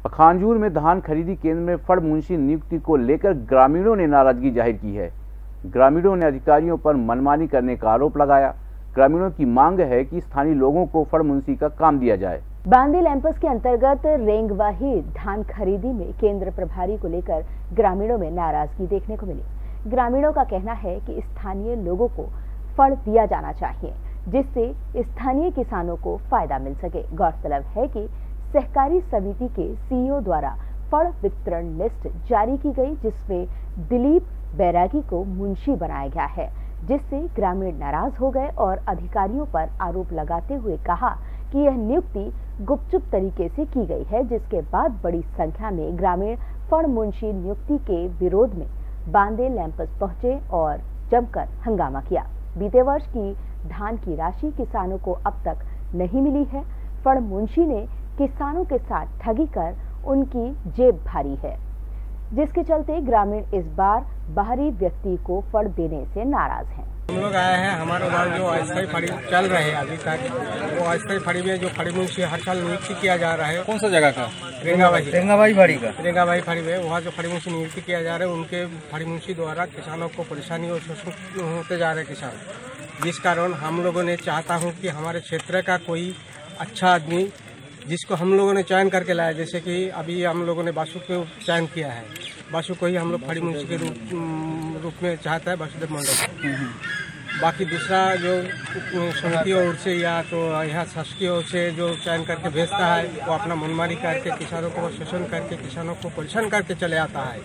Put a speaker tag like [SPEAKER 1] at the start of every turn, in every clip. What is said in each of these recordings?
[SPEAKER 1] पखांजूर में धान खरीदी केंद्र में फड़ मुंशी नियुक्ति को लेकर ग्रामीणों ने नाराजगी जाहिर की है। ग्रामीणों ने अधिकारियों पर मनमानी करने का आरोप लगाया। ग्रामीणों की मांग है कि स्थानीय लोगों को फड़ मुंशी का काम दिया जाए।
[SPEAKER 2] बांदे लैंपस के अंतर्गत रेंगवाही धान खरीदी में केंद्र प्रभारी को लेकर ग्रामीणों में नाराजगी देखने को मिली। ग्रामीणों का कहना है कि स्थानीय लोगों को फड़ दिया जाना चाहिए, जिससे स्थानीय किसानों को फायदा मिल सके। गौरतलब है कि सहकारी समिति के सीईओ द्वारा फड़ वितरण लिस्ट जारी की गई, जिसमें दिलीप बैरागी को मुंशी बनाया गया है, जिससे ग्रामीण नाराज हो गए और अधिकारियों पर आरोप लगाते हुए कहा कि यह नियुक्ति गुपचुप तरीके से की गई है, जिसके बाद बड़ी संख्या में ग्रामीण फड़ मुंशी नियुक्ति के विरोध में बांदे लैंपस पहुंचे और जमकर हंगामा किया। बीते वर्ष की धान की राशि किसानों को अब तक नहीं मिली है। फड़ मुंशी ने किसानों के साथ ठगी कर उनकी जेब भरी है, जिसके चलते ग्रामीण इस बार बाहरी व्यक्ति को फड़ देने से नाराज हैं।
[SPEAKER 3] हम लोग आए हैं, हमारे उधर जो अस्थायी फड़ी चल रहे हैं अभी तक, वो अस्थायी फड़ी में जो फड़ी मुंशी हर साल नियुक्ति किया जा रहा है।
[SPEAKER 4] कौन सा जगह का?
[SPEAKER 3] रेंगाबाई फड़ी में वहाँ जो फड़ी मुंशी नियुक्ति किया जा रहा है, उनके फड़ी मुंशी द्वारा किसानों को परेशानी और शोषण होते जा रहे हैं किसान, जिस कारण हम लोगों ने चाहता हूँ कि हमारे क्षेत्र का कोई अच्छा आदमी जिसको हम लोगों ने चयन करके लाया, जैसे कि अभी हम लोगों ने बासु को चयन किया है, बासु को ही हम लोग फड़ी मुंशी के रूप में चाहता है, वासुदेव मंडल। बाकी दूसरा जो समिति ओर से या तो यहाँ शासकीय ओर से जो चयन करके भेजता है, वो अपना मनमानी करके किसानों को शोषण करके किसानों को परेशान करके चले आता है।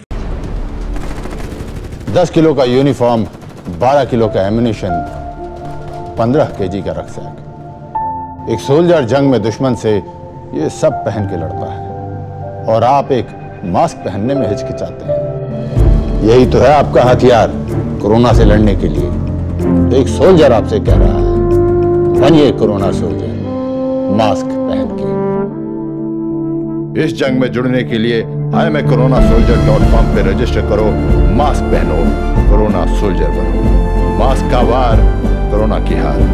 [SPEAKER 5] 10 किलो का यूनिफॉर्म, 12 किलो का एम्यूनिशन, 15 केजी का रक्सैक। एक सोल्जर जंग में दुश्मन से ये सब पहन के लड़ता है और आप एक मास्क पहनने में हिचकिचाते हैं। यही तो है आपका हथियार कोरोना से लड़ने के लिए। तो एक सोल्जर आपसे कह रहा है, बनिए कोरोना सोल्जर, मास्क पहन के। इस जंग में जुड़ने के लिए IamACoronaSoldier.com पे रजिस्टर करो, मास्क पहनो, कोरोना सोल्जर बनो। मास्क का वार, कोरोना की हार।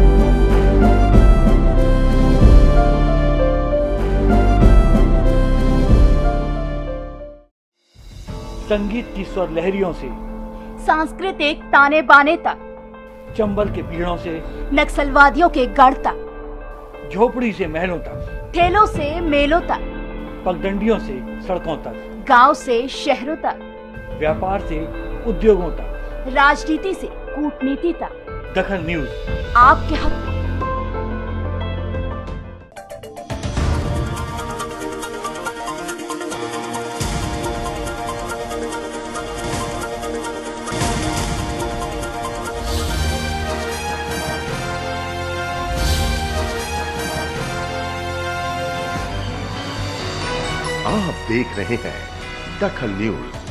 [SPEAKER 6] संगीत की स्वर लहरियों से
[SPEAKER 2] सांस्कृतिक ताने बाने तक,
[SPEAKER 6] चंबल के पीड़ों से
[SPEAKER 2] नक्सलवादियों के गढ़ तक,
[SPEAKER 6] झोपड़ी से महलों तक,
[SPEAKER 2] ठेलों से मेलों तक,
[SPEAKER 6] पगडंडियों से सड़कों तक,
[SPEAKER 2] गांव से शहरों तक,
[SPEAKER 6] व्यापार से उद्योगों तक,
[SPEAKER 2] राजनीति से कूटनीति तक,
[SPEAKER 6] दखल न्यूज
[SPEAKER 2] आपके हक में।
[SPEAKER 7] आप देख रहे हैं दखल न्यूज।